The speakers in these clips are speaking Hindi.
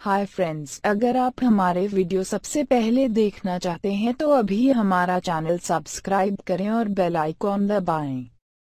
हाय फ्रेंड्स, अगर आप हमारे वीडियो सबसे पहले देखना चाहते हैं तो अभी हमारा चैनल सब्सक्राइब करें और बेल आइकॉन दबाएं।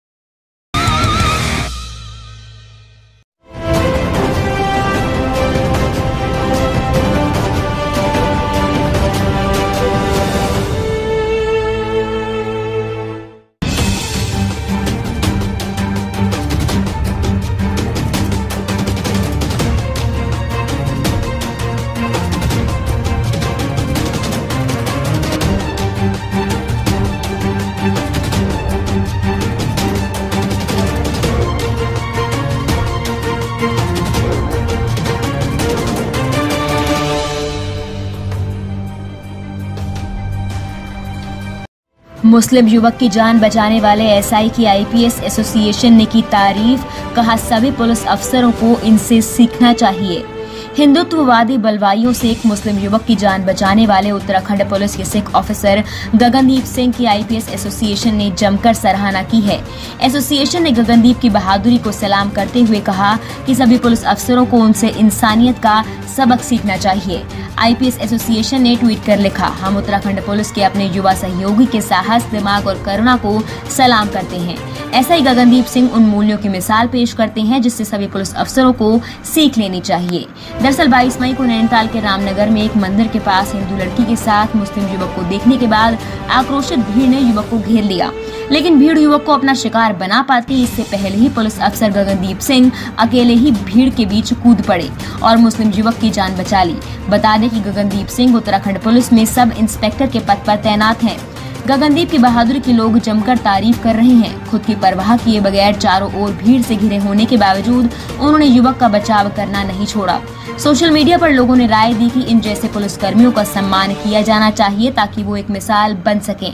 मुस्लिम युवक की जान बचाने वाले एसआई की आईपीएस एसोसिएशन ने की तारीफ। कहा, सभी पुलिस अफसरों को इनसे सीखना चाहिए। हिंदुत्ववादी बलवाइयों से एक मुस्लिम युवक की जान बचाने वाले उत्तराखंड पुलिस के सिख ऑफिसर गगनदीप सिंह की आईपीएस एसोसिएशन ने जमकर सराहना की है। एसोसिएशन ने गगनदीप की बहादुरी को सलाम करते हुए कहा कि सभी पुलिस अफसरों को उनसे इंसानियत का सबक सीखना चाहिए। आईपीएस एसोसिएशन ने ट्वीट कर लिखा, हम उत्तराखंड पुलिस के अपने युवा सहयोगी के साहस, दिमाग और करुणा को सलाम करते हैं। ऐसा ही गगनदीप सिंह उन मूल्यों की मिसाल पेश करते हैं जिससे सभी पुलिस अफसरों को सीख लेनी चाहिए। दरअसल 22 मई को नैनीताल के रामनगर में एक मंदिर के पास हिंदू लड़की के साथ मुस्लिम युवक को देखने के बाद आक्रोशित भीड़ ने युवक को घेर लिया, लेकिन भीड़ युवक को अपना शिकार बना पाती। इससे पहले ही पुलिस अफसर गगनदीप सिंह अकेले ही भीड़ के बीच कूद पड़े और मुस्लिम युवक की जान बचा ली। बता दें कि गगनदीप सिंह उत्तराखंड पुलिस में सब इंस्पेक्टर के पद पर तैनात हैं। गगनदीप की बहादुरी की लोग जमकर तारीफ कर रहे हैं। खुद की परवाह किए बगैर चारों ओर भीड़ से घिरे होने के बावजूद उन्होंने युवक का बचाव करना नहीं छोड़ा। सोशल मीडिया पर लोगों ने राय दी कि इन जैसे पुलिसकर्मियों का सम्मान किया जाना चाहिए ताकि वो एक मिसाल बन सकें।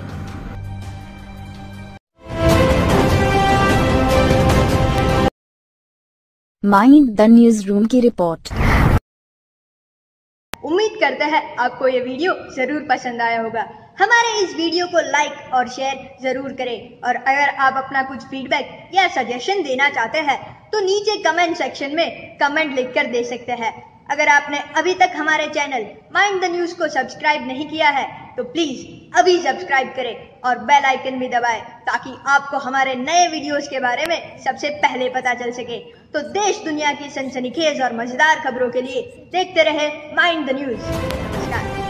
माइंड द न्यूज रूम की रिपोर्ट। उम्मीद करते हैं आपको ये वीडियो जरूर पसंद आया होगा। हमारे इस वीडियो को लाइक और शेयर जरूर करें और अगर आप अपना कुछ फीडबैक या सजेशन देना चाहते हैं तो नीचे कमेंट सेक्शन में कमेंट लिखकर दे सकते हैं। अगर आपने अभी तक हमारे चैनल माइंड द न्यूज को सब्सक्राइब नहीं किया है तो प्लीज अभी सब्सक्राइब करें और बेल आइकन भी दबाएं ताकि आपको हमारे नए वीडियोस के बारे में सबसे पहले पता चल सके। तो देश दुनिया की सनसनीखेज और मजेदार खबरों के लिए देखते रहे माइंड द न्यूज। नमस्कार।